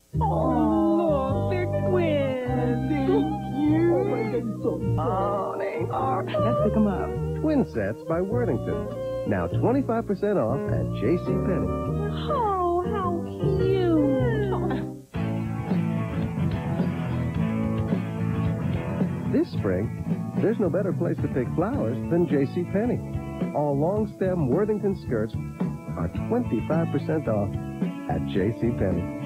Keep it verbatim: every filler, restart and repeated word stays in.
Oh, look, they're twins. They're cute. Oh, they're so cute. Oh, they are. Let's pick them up. Twin sets by Worthington. Now twenty-five percent off at JCPenney. Oh, how cute. This spring, there's no better place to pick flowers than JCPenney. All long-stem Worthington skirts are twenty-five percent off at JCPenney.